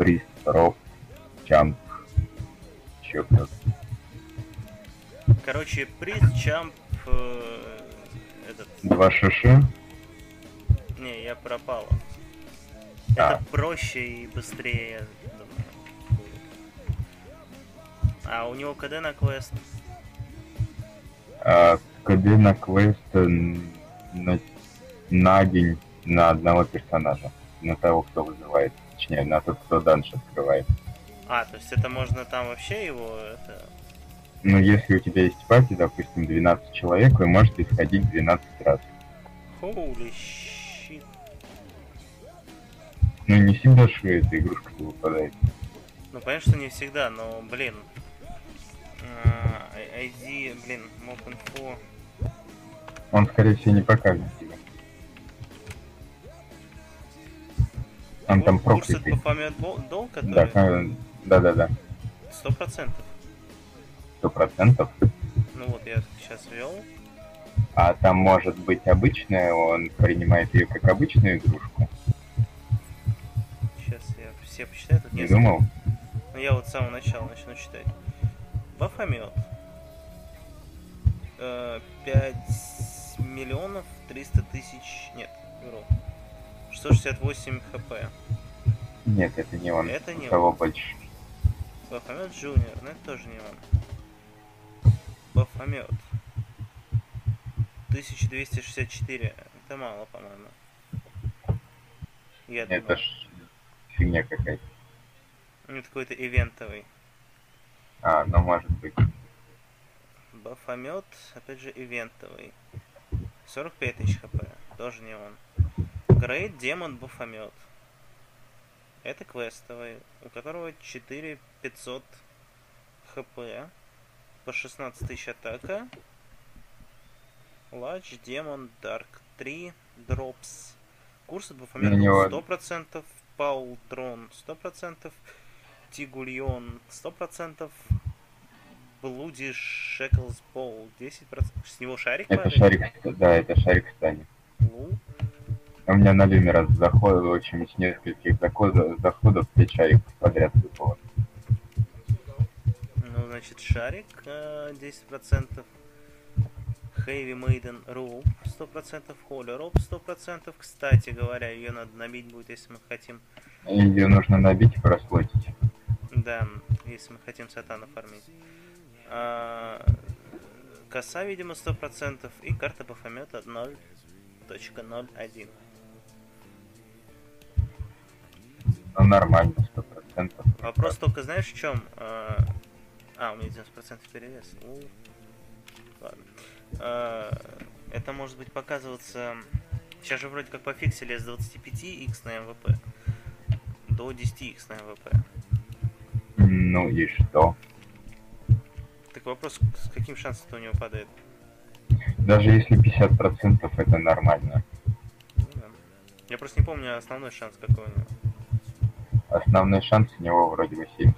приз, роб, чамп, чё кто. Короче, приз, чамп, этот... 2 шиши. Не, я пропал. Это А, проще и быстрее, я думаю, будет. А у него КД на квест? КД на квест на, на день на одного персонажа. На того, кто вызывает. Точнее, на тот, кто данж открывает. А, то есть это можно там вообще его... Это... Но если у тебя есть пати, допустим, 12 человек, вы можете сходить 12 раз. Holy shit. Ну, не всегда же эта игрушка-то выпадает. Ну, понятно, что не всегда, но, блин... ID, блин, mob.info... Он, скорее всего, не покажет тебе. Он там Курс от проклятый. Baphomet Doll, Да, который... да. 100%. 100%. Ну вот, я сейчас ввел. А там может быть обычная, он принимает ее как обычную игрушку. Сейчас я все посчитаю. Тут Не несколько. думал? Ну я вот с самого начала начну читать. Baphomet. 5 миллионов 300 тысяч... Нет, вру. 668 хп. Нет, это не он. Это не У кого он. больше? Baphomet Junior, но это тоже не он. Baphomet. 1264. Это мало, по-моему. Я думаю. Это ж фигня какая-то. Это какой-то ивентовый. А, ну может быть. Baphomet, опять же, ивентовый. 45 тысяч хп. Тоже не он. Great Demon Baphomet. Это квестовый, у которого 4500 хп. По 16 тысяч атака. Large Demon Dark 3 Drops. Курс от Baphomet 100%. Paul Tron 100%. Тигульон 100%. Bloody Shackles Ball 10%. С него шарик Это падает? шарик, да, это шарик станет. Ну. У меня на люме раз заходит, в общем, с нескольких заходов 5 шариков подряд выпало. Ну, значит, шарик 10%. Heavy Maiden Rope 100%. Holy Rope 100%. Кстати говоря, ее надо набить будет, если мы хотим. Ее нужно набить и прослотить. Да, если мы хотим сатана фармить. Коса, видимо, 100%. И карта Бафомета 0.01. Ну, нормально, 100%. Вопрос только, знаешь, в чем? У меня 90% перевес. Ладно. Это может быть показываться... Сейчас же вроде как пофиксили с 25x на МВП до 10x на МВП. Ну и что? Так вопрос, с каким шансом-то у него падает? Даже если 50%, это нормально. Ну, да. Я просто не помню основной шанс какой у него. Основной шанс у него вроде бы 70.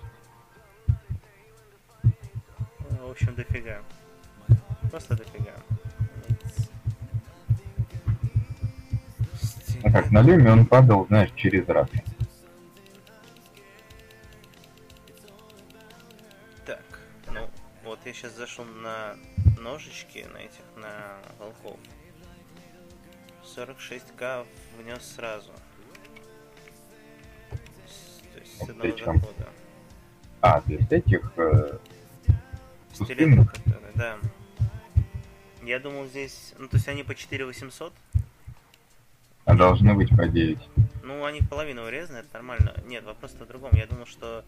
В общем, дофига. Просто дофига. Ну как, на люме он падал, знаешь, через раз. Так, ну, вот я сейчас зашел на ножички, на волков. 46к внес сразу. То есть с одного захода. А, то есть этих... Стилетов, которые, да. Я думал здесь... Ну, то есть они по 4800. А должны быть по 9. Ну, они в половину урезаны, это нормально. Нет, вопрос-то в другом. Я думал, что...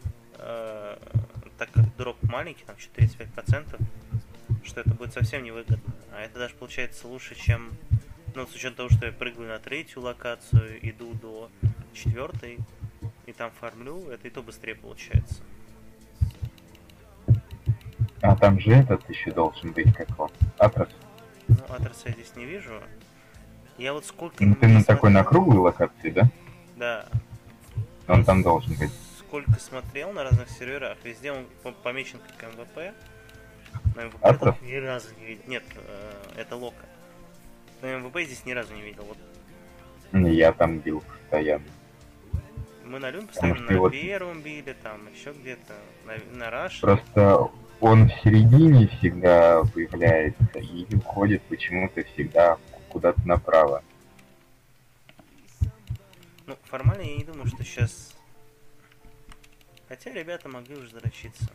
так как дроп маленький, там чуть 35%, что это будет совсем невыгодно. А это даже получается лучше, чем... Ну, с учетом того, что я прыгаю на третью локацию, иду до 4-й, и там фармлю, это и то быстрее получается. А там же этот еще должен быть, как он, Атрос. Ну, Атроса я здесь не вижу. Я вот сколько... Ну, ты на такой на круглой локации, да? Да. Он там должен быть. Сколько смотрел на разных серверах, везде он помечен как МВП. На МВП Атрос? ни разу не видел. Нет, это Лока. На МВП здесь ни разу не видел. Вот. Я там бил постоянно. Мы на Люм Потому постоянно что на вот первом били, там еще где-то, на Раше. просто он в середине всегда появляется и уходит почему-то всегда куда-то направо. Ну, формально я не думаю, что сейчас... Хотя ребята могли уже зарочиться.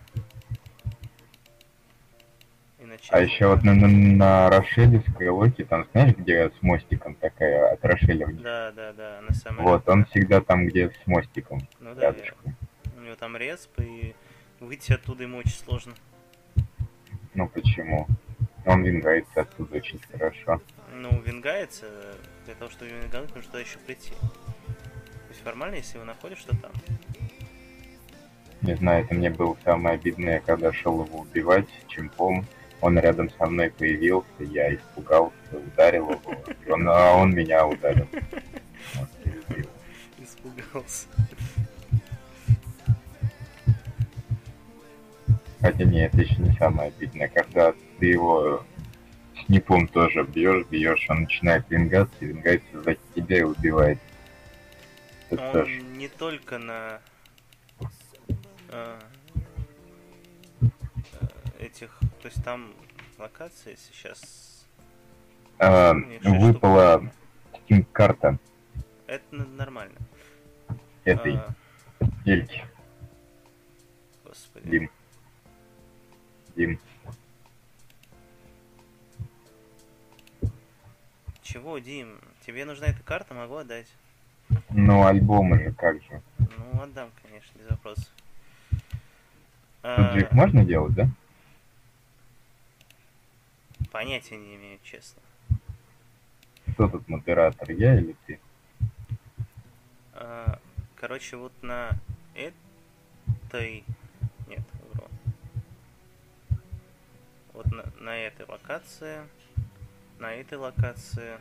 И А начать еще вот на Рошеле Скайлоке, там знаешь, где с мостиком такая от Рошеля вниз? Да, да, да, на самолет, Вот, он да. всегда там, где с мостиком Ну да, рядышком. у него там респ, и выйти оттуда ему очень сложно. Ну почему? Он вингается оттуда очень хорошо. Ну, вингается, для того, чтобы вингануть, нужно туда еще прийти. То есть формально, если его находишь, то там. Не знаю, это мне было самое обидное, когда шел его убивать чемпом. Он рядом со мной появился, я испугался, ударил его, а он меня ударил. Вот, и убил. Испугался. Хотя нет, это еще не самое обидное. Когда ты его снипом тоже бьешь, он начинает вингаться, и вингается за тебя и убивает. Это тоже. Он не только на э, этих... То есть там локации сейчас... Их 6 штук, Выпала по-моему. карта Это нормально. этой Эльки. Господи. Дим. Чего, Дим? Тебе нужна эта карта, могу отдать. Ну, альбомы же, как же. Ну, отдам, конечно, без вопросов. Тут же их можно делать, да? Понятия не имею, честно. Кто тут модератор, я или ты? Короче, вот на этой... Нет, вру. Вот на этой локации... На этой локации...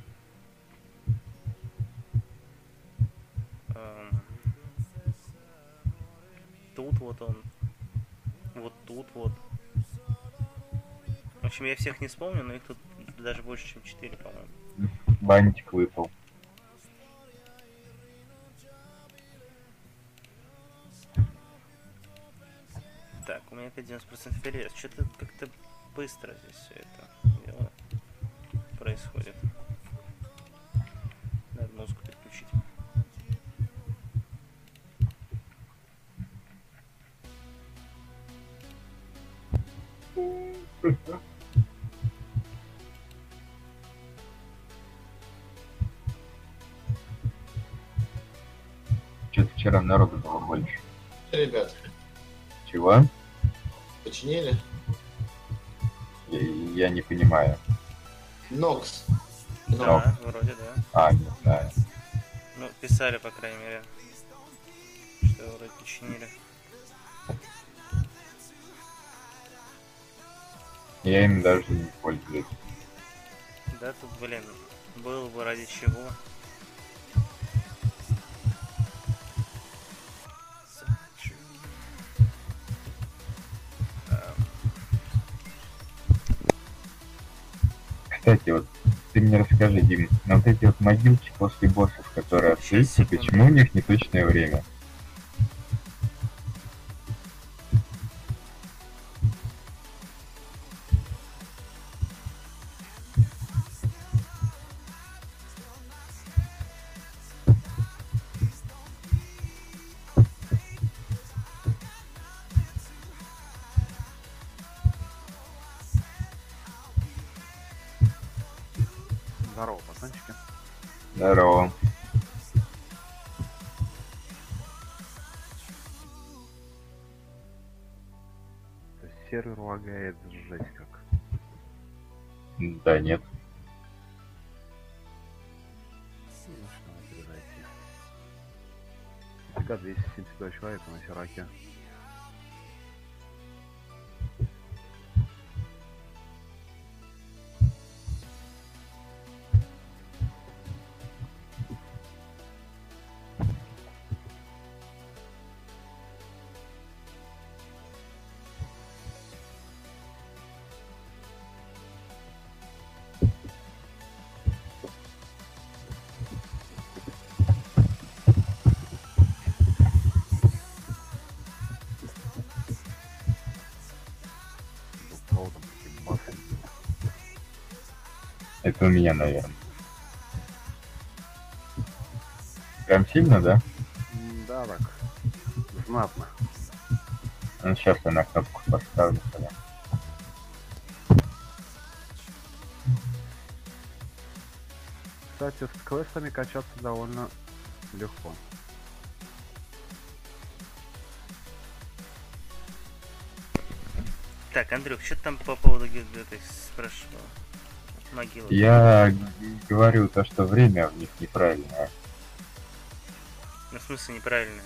Тут вот он. Вот тут вот. В общем, я всех не вспомню, но их тут даже больше, чем 4, по-моему. Бантик выпал. Так, у меня опять 90% перерез. Что-то как-то быстро здесь все это дело происходит. Надо музыку переключить. Что-то вчера народу было больше. Ребят, Чего? починили? Я не понимаю. Нокс. Да, вроде да. Не знаю. Ну, писали, по крайней мере, что его вроде починили. Я им даже не пользуюсь. Да, тут, блин, было бы ради чего. Кстати, вот ты мне расскажи, Дим, на вот эти вот могилки после боссов, которые Сейчас, открыты, секунду. почему у них неточное время? Здорово, пацанчики. Здорово. То есть сервер лагает жесть как. Да нет. Начинаю перезайти. Пока 272 человека на сераке. Это у меня, наверное. Прям сильно, да? Да, так. Знатно. Ну, сейчас я на кнопку поставлю тогда. Кстати, с квестами качаться довольно легко. Так, Андрюх, что ты там по поводу этой спрашивал? Могилы. Я говорю то, что время в них неправильное. Ну, в смысле, неправильно.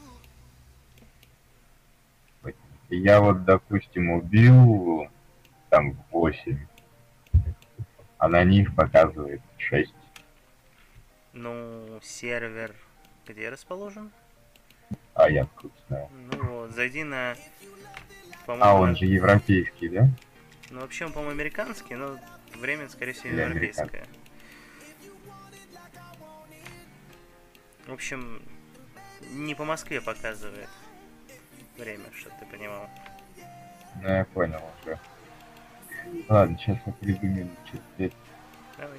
Я вот, допустим, убил там 8, а на них показывает 6. Ну, сервер где расположен? А я откуда знаю. Ну вот, зайди на... А По-моему, он же европейский, да? ну, вообще он, по-моему, американский, но время, скорее всего, Или европейское. В общем, не по Москве показывает время, чтобы ты понимал. Ну, я понял уже. Ладно, сейчас я придумаю что-то. Давай.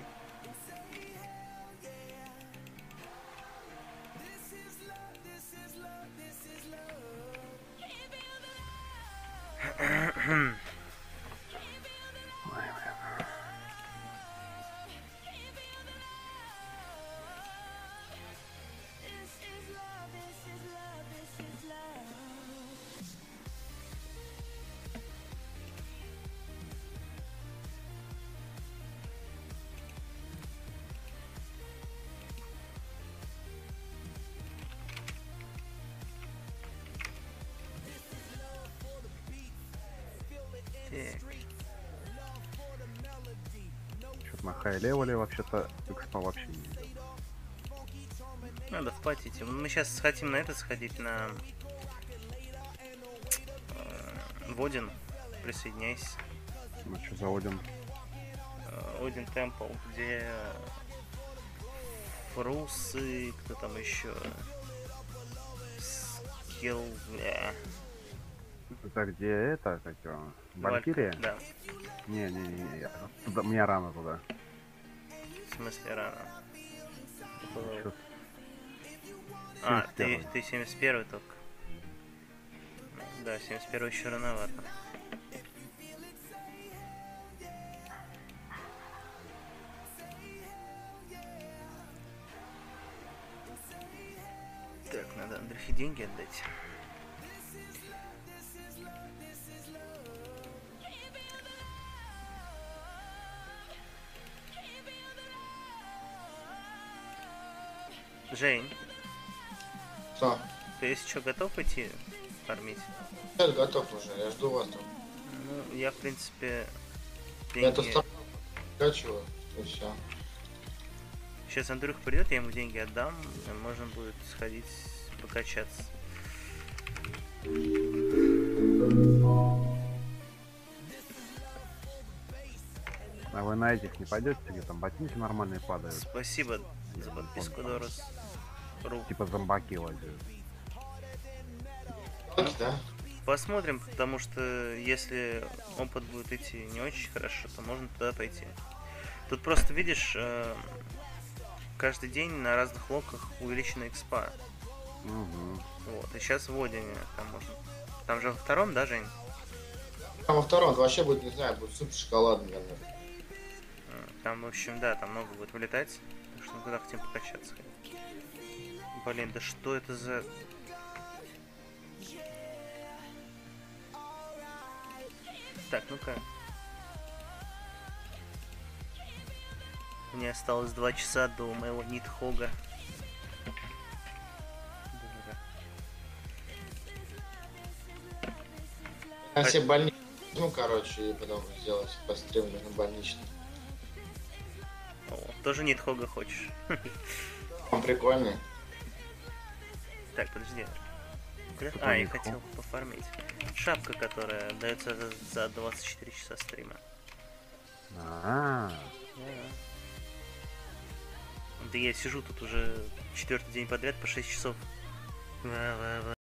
Так. Что-то на хай-левеле вообще-то экспа вообще не идет. Надо вплатить. Мы сейчас хотим на это сходить, на Водин. Присоединяйся. Ну что, заводим? Один Темпл, где Фрусы, кто там еще? Скилл... Это где это, как его? Валькирия? Да, Не, туда, мне рано туда. в смысле рано. Чё, А, ты 71-й. 71 только. Да, 71 еще рановато. Так, надо Андрюхе деньги отдать. Жень, Что? ты если что, готов идти фармить? Я готов уже, я жду вас там. Ну, я, в принципе, Я тут деньги... скачиваю, и все. Сейчас Андрюх придет, я ему деньги отдам, и можно будет сходить покачаться. А вы на этих не пойдете, где там ботинки нормальные падают? Спасибо за подписку, Дорос. Ру. Типа зомбаки лазят. Да? Посмотрим, потому что если опыт будет идти не очень хорошо, то можно туда пойти. Тут просто видишь, каждый день на разных локах увеличена экспа. Угу. Вот, и сейчас в Одине там можно. Там же во втором, да, Жень? Там во втором вообще будет, не знаю, будет супер шоколадный, наверное. Там, в общем, да, там много будет вылетать. Так что мы туда хотим покачаться. Блин, да что это за... Так, ну-ка. Мне осталось 2 часа до моего Нидхога. Я себе больничный, ну, короче, и потом сделать постримлю на больничный. О, тоже Нидхога хочешь? Он прикольный. Так, подожди. Что А, я Нидхог? хотел пофармить. Шапка, которая дается за 24 часа стрима. А, Да я сижу тут уже 4-й день подряд по 6 часов.